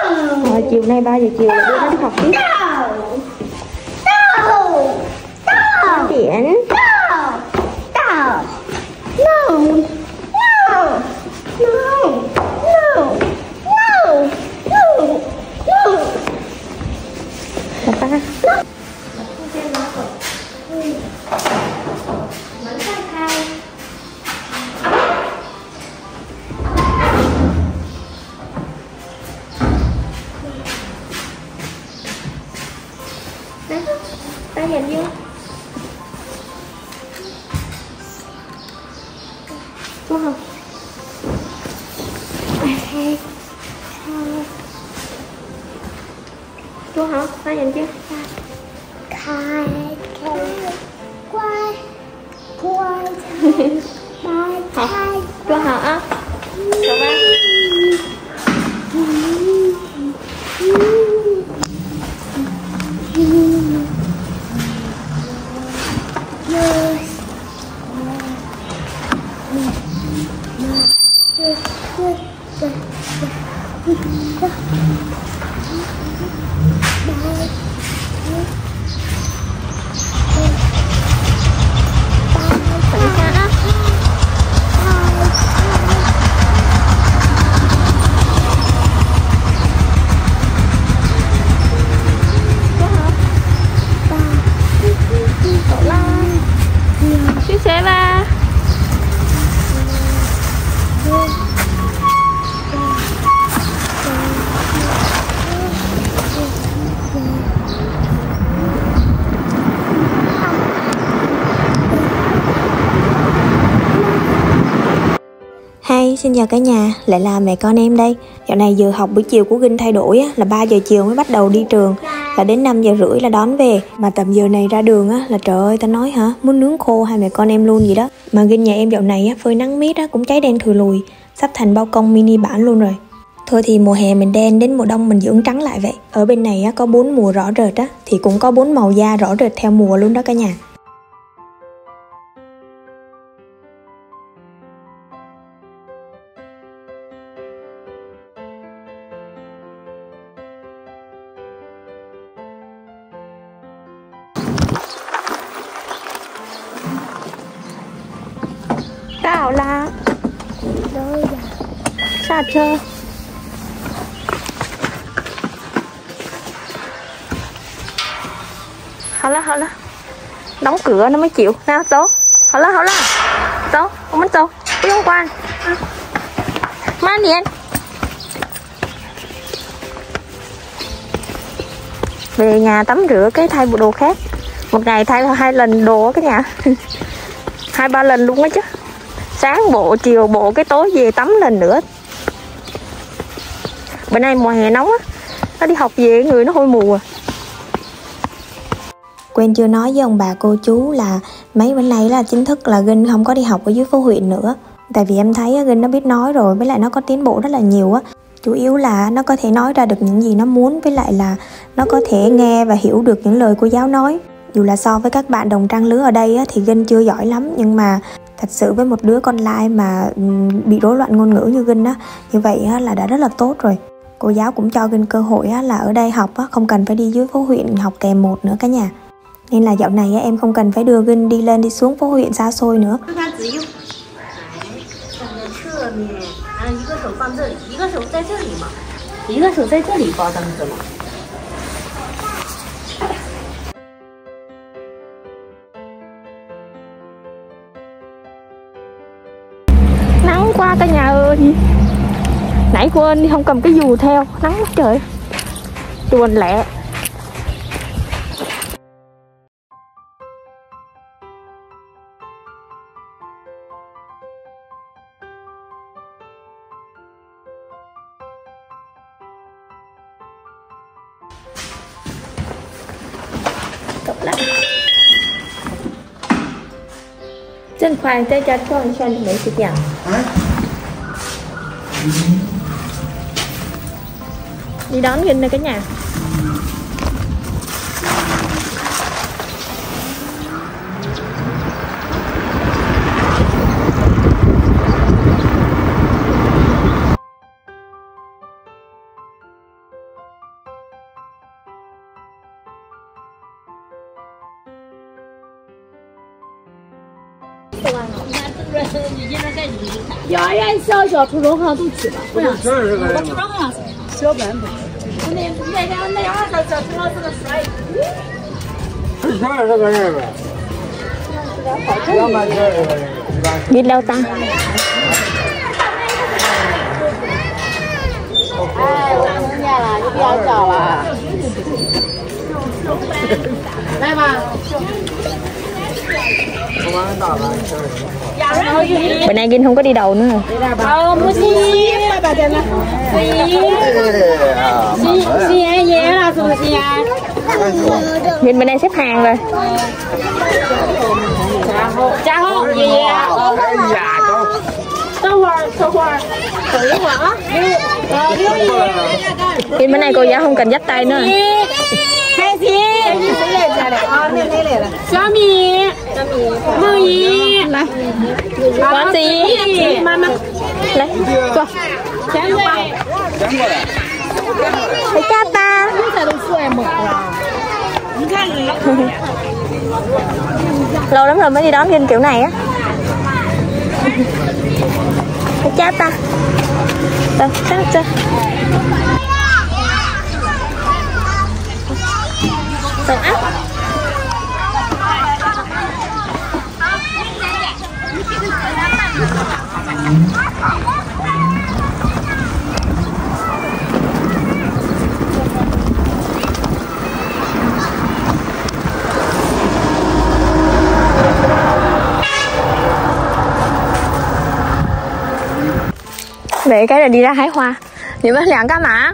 Rồi chiều nay 3 giờ chiều là đưa nó đi học tiếp. Điển. Papa. Đấy, ta nhìn vô. Đúng không? Chú hả? Ta nhìn chưa? Quay Học. Chú học á. Cậu ba. Xin chào cả nhà, lại là mẹ con em đây. Dạo này giờ học buổi chiều của Ginh thay đổi á, là 3 giờ chiều mới bắt đầu đi trường, là đến 5 giờ rưỡi là đón về. Mà tầm giờ này ra đường á, là trời ơi ta nói hả, muốn nướng khô hai mẹ con em luôn vậy đó. Mà Ginh nhà em dạo này á, phơi nắng miết á, cũng cháy đen thùi lùi, sắp thành bao công mini bản luôn rồi. Thôi thì mùa hè mình đen, đến mùa đông mình dưỡng trắng lại vậy. Ở bên này á, có 4 mùa rõ rệt á, thì cũng có 4 màu da rõ rệt theo mùa luôn đó cả nhà. Cào là sao chơi? Hả là đóng cửa nó mới chịu. Nào Tố, hả là Tố, không biết Tố, không qua. Mang đi anh. Về nhà tắm rửa cái thay bộ đồ khác. Một ngày thay 2 lần đồ cái nhà. 2-3 lần luôn á chứ. Sáng bộ, chiều bộ, cái tối về tắm lần nữa. Bữa nay mùa hè nóng á, nó đi học về người nó hôi mù à. Quên chưa nói với ông bà cô chú là mấy bữa nay là chính thức là Ginh không có đi học ở dưới phố huyện nữa. Tại vì em thấy Ginh nó biết nói rồi, với lại nó có tiến bộ rất là nhiều á. Chủ yếu là nó có thể nói ra được những gì nó muốn, với lại là nó có thể nghe và hiểu được những lời cô giáo nói. Dù là so với các bạn đồng trang lứa ở đây á, thì Ginh chưa giỏi lắm, nhưng mà thật sự với một đứa con lai mà bị rối loạn ngôn ngữ như Ginh á, như vậy á, là đã rất là tốt rồi. Cô giáo cũng cho Ginh cơ hội á, là ở đây học á, không cần phải đi dưới phố huyện học kèm 1 nữa cả nhà. Nên là dạo này á, em không cần phải đưa Ginh đi lên đi xuống phố huyện xa xôi nữa. Nắng quá cả nhà ơi. Nãy quên đi không cầm cái dù theo, nắng quá trời. Chuồn lẹ. Cậu lại. Chân khoai tay chặt cho anh xem mấy cái dạng. Đi đón Ginh này cả nhà. 呀呀，小初中好像都去吧？不是，我初中好像是小班的。那样小初老师个帅。 20个人呗。 Biết đâu ta? 哎，我听见了，你不要笑了。来吧。 Bữa nay Gin không có đi đầu nữa rồi. Gin bên đây xếp hàng rồi. Gin bên này cô giáo không cần dắt tay nữa. 开心，你谁来家的？啊，妹妹来了。小米，梦怡，来， 王子怡， 妈妈， 来，坐。 前过来。 Thấy cha ta. 刚才都帅猛了。你看你。 Lâu lắm rồi mới đi đón Gin kiểu này á. Thấy cha ta. Đâu, sao chưa? Tầng áp. Vậy cái là đi ra hái hoa.你们2干嘛？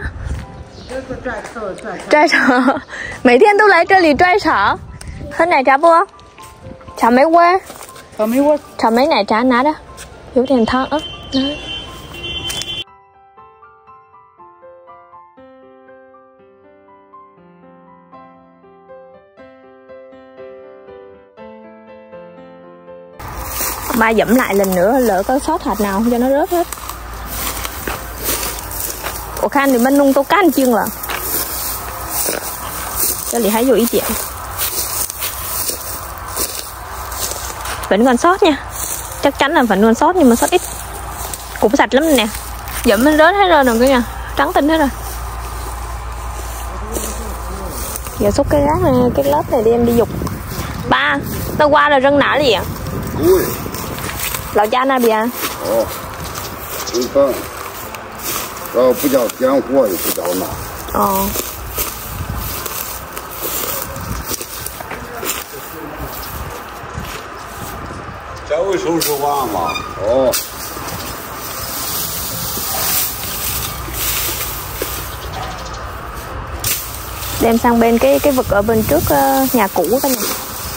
摘草，每天都来这里摘草，喝奶茶不？草莓味儿， 草莓味， 草莓奶茶拿着，有点烫啊，拿。Ba dẫm lại lần nữa, lỡ có sót hạt nào không cho nó rớt hết. Ủa Khan thì mình nung tô can chiên rồi. Cho Lý hãy vô ý chuyện. Vẫn còn sót nha. Chắc chắn là vẫn còn sót nhưng mà sót ít. Cũng sạch lắm nè. Dẫm mình rớt hết rồi nè cả nhà. Trắng tinh hết rồi. Giờ xúc cái rác này, cái lớp này đi em đi dục. Ba, tao qua là răng nã gì ạ? Lão cha na bìa. 不叫点火也不叫拿。这会收拾完吗？ Đem sang bên cái vực ở bên trước nhà cũ cả nhà.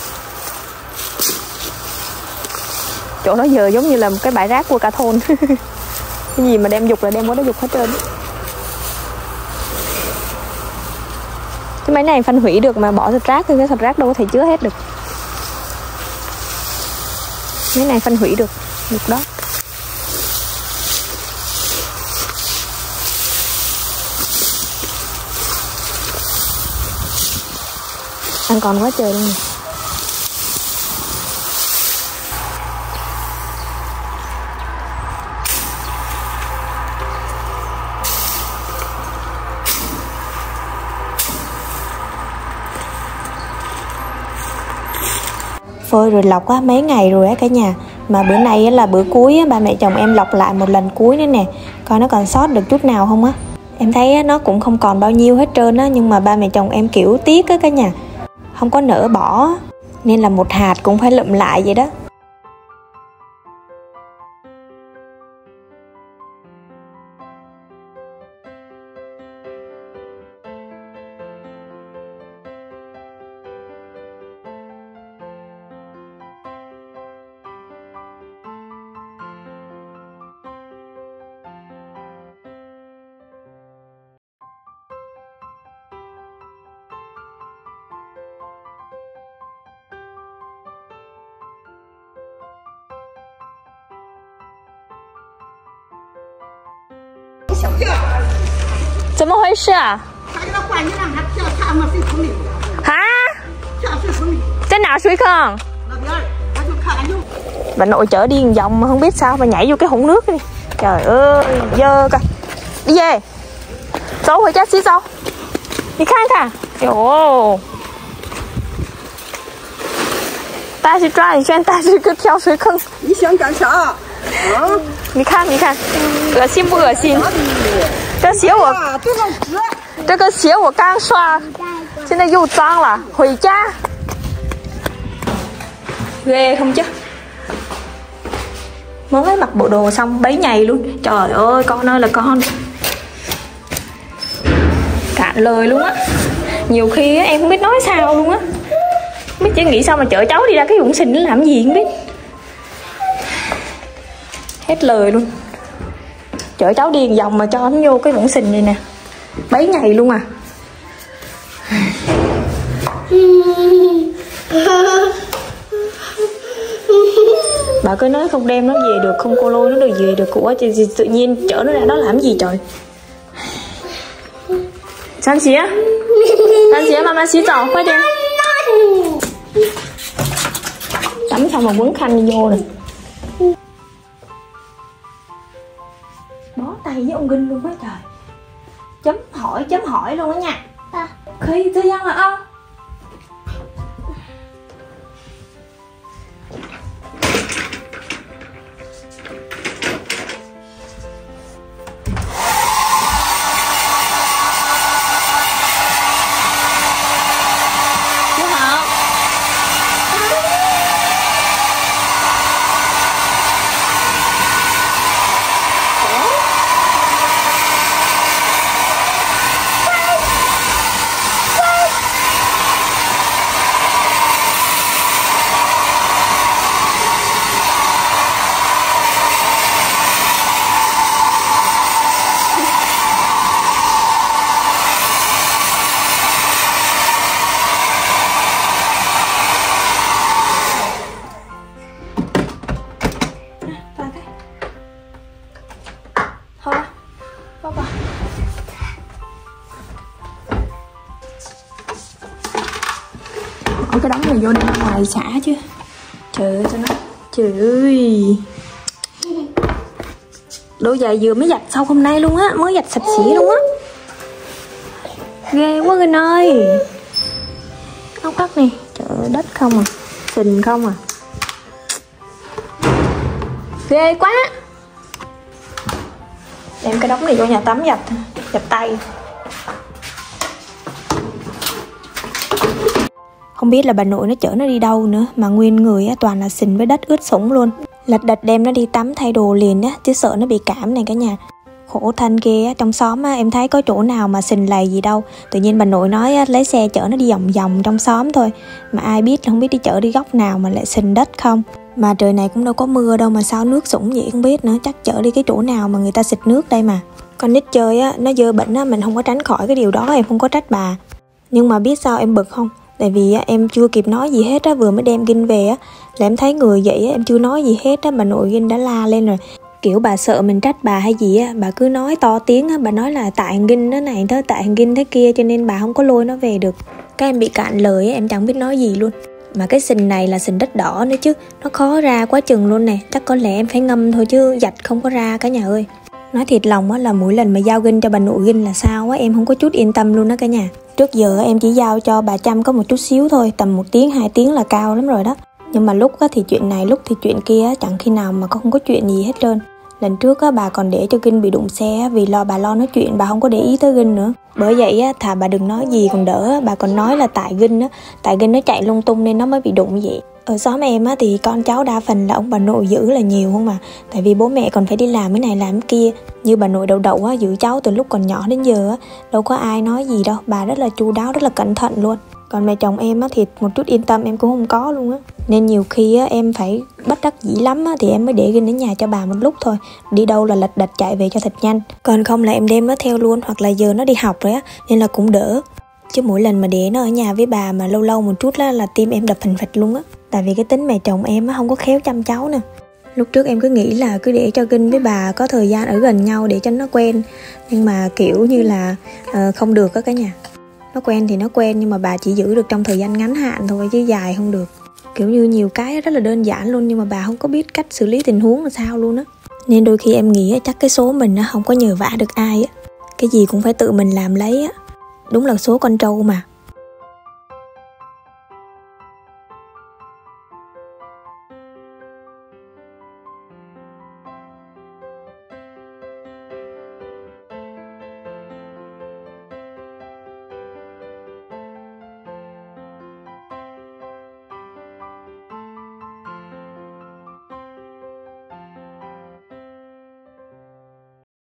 Chỗ đó giờ giống như là một cái bãi rác của cả thôn. Cái gì mà đem dục là đem qua đó dục hết trơn. Cái máy này phân hủy được mà bỏ sạch rác thì cái sạch rác đâu có thể chứa hết được. Máy này phân hủy được đó. Ăn còn quá trời luôn nè. Phơi rồi lọc á, mấy ngày rồi á cả nhà. Mà bữa nay là bữa cuối á, ba mẹ chồng em lọc lại một lần cuối nữa nè, coi nó còn sót được chút nào không á. Em thấy nó cũng không còn bao nhiêu hết trơn á, nhưng mà ba mẹ chồng em kiểu tiếc á cả nhà, không có nỡ bỏ, nên là một hạt cũng phải lụm lại vậy đó. 怎么回事啊？ 他给他换，你让他跳他们水坑里。 啊？ 跳水坑里。 在哪水坑？ 那边，他就看看有。 Bà nội chở đi một vòng mà không biết sao mà nhảy vô cái hũng nước đi. Trời ơi, dơ coi. Đi về.走回家洗澡。你看看，哟，大西抓你现在大是个跳水坑。 你想干啥？啊？ 你看，你看，恶心不恶心？这鞋我，这个鞋我刚刷，现在又脏了。回家。Ghê không chứ? Mới mặc bộ đồ xong bấy nhầy luôn. Trời ơi, con ơi là con. Cạn lời luôn á. Nhiều khi á, em không biết nói sao luôn á. Không biết chỉ nghĩ sao mà chở cháu đi ra cái vũng sình làm gì không biết. Hết lời luôn. Chở cháu đi vòng mà cho nó vô cái vũng sình này nè. Bấy nhầy luôn à. Bà cứ nói không đem nó về được, không cô lôi nó được về được của thì tự nhiên chở nó ra đó làm gì trời. San xía, mama xí tỏ,快点. Tắm xong mà quấn khăn đi vô rồi. Bó tay với ông Ginh luôn á trời. Chấm hỏi luôn á nha. Khi thời gian là ông. Cái đống này vô đây ngoài xả chứ. Trời ơi sao nó. Trời ơi. Đôi giày vừa mới giặt sau hôm nay luôn á. Mới giặt sạch sẽ luôn á. Ghê quá Ginh ơi. Ốc đất này. Trời ơi đất không à. Sình không à. Ghê quá. Đem cái đống này vô nhà tắm giặt. Giặt tay. Không biết là bà nội nó chở nó đi đâu nữa mà nguyên người á, toàn là sình với đất ướt sũng luôn. Lật đật đem nó đi tắm thay đồ liền á, chứ sợ nó bị cảm này cả nhà. Khổ thân ghê á, trong xóm á, em thấy có chỗ nào mà sình lầy gì đâu. Tự nhiên bà nội nói á, lấy xe chở nó đi vòng vòng trong xóm thôi. Mà ai biết không biết đi chở đi góc nào mà lại sình đất không. Mà trời này cũng đâu có mưa đâu mà sao nước sũng vậy không biết nữa. Chắc chở đi cái chỗ nào mà người ta xịt nước đây mà. Con nít chơi á, nó dơ bệnh á, mình không có tránh khỏi cái điều đó, em không có trách bà. Nhưng mà biết sao em bực không? Tại vì em chưa kịp nói gì hết á, vừa mới đem Ginh về á, là em thấy người vậy á, em chưa nói gì hết á, bà nội Ginh đã la lên rồi. Kiểu bà sợ mình trách bà hay gì á, bà cứ nói to tiếng á, bà nói là tại thằng Ginh đó này, tại thằng Ginh thế kia cho nên bà không có lôi nó về được. Các em bị cạn lời á, em chẳng biết nói gì luôn. Mà cái sình này là sình đất đỏ nữa chứ, nó khó ra quá chừng luôn nè, chắc có lẽ em phải ngâm thôi chứ giặt không có ra cả nhà ơi. Nói thiệt lòng á là mỗi lần mà giao Ginh cho bà nội Ginh là sao á, em không có chút yên tâm luôn đó cả nhà. Trước giờ em chỉ giao cho bà chăm có một chút xíu thôi, tầm 1 tiếng 2 tiếng là cao lắm rồi đó. Nhưng mà lúc á thì chuyện này, lúc thì chuyện kia, chẳng khi nào mà không có chuyện gì hết trơn. Lần trước á bà còn để cho Ginh bị đụng xe vì bà lo nói chuyện, bà không có để ý tới Ginh nữa. Bởi vậy á thà bà đừng nói gì còn đỡ, bà còn nói là tại Ginh nó chạy lung tung nên nó mới bị đụng vậy. Ở xóm em á thì con cháu đa phần là ông bà nội giữ là nhiều không mà. Tại vì bố mẹ còn phải đi làm cái này làm cái kia. Như bà nội đậu á, giữ cháu từ lúc còn nhỏ đến giờ á, đâu có ai nói gì đâu. Bà rất là chu đáo, rất là cẩn thận luôn. Còn mẹ chồng em á thì một chút yên tâm em cũng không có luôn á. Nên nhiều khi á em phải bất đắc dĩ lắm á thì em mới để Ginh ở nhà cho bà một lúc thôi. Đi đâu là lật đật chạy về cho thật nhanh. Còn không là em đem nó theo luôn, hoặc là giờ nó đi học rồi á nên là cũng đỡ. Chứ mỗi lần mà để nó ở nhà với bà mà lâu lâu một chút là tim em đập phình phịch luôn á. Tại vì cái tính mẹ chồng em á không có khéo chăm cháu nè. Lúc trước em cứ nghĩ là cứ để cho Ginh với bà có thời gian ở gần nhau để cho nó quen. Nhưng mà kiểu như là không được á cả nhà. Nó quen thì nó quen nhưng mà bà chỉ giữ được trong thời gian ngắn hạn thôi chứ dài không được. Kiểu như nhiều cái rất là đơn giản luôn, nhưng mà bà không có biết cách xử lý tình huống là sao luôn á. Nên đôi khi em nghĩ chắc cái số mình không có nhờ vả được ai á, cái gì cũng phải tự mình làm lấy á. Đúng là số con trâu mà.